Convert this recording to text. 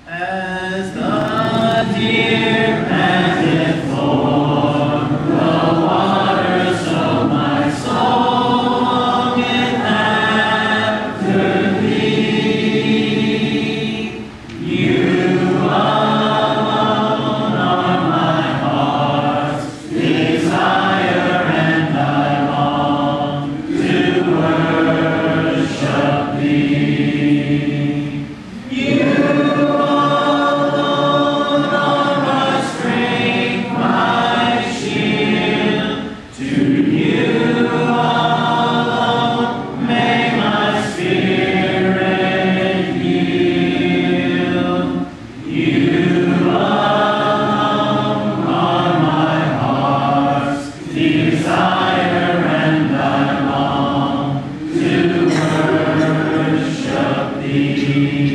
As the deer panteth for the water, so my soul longeth after thee. You alone are my heart's desire, and I long to worship thee. You alone are my strength, my shield. To you alone may my spirit yield. You alone are my heart's desire, and I long to worship thee.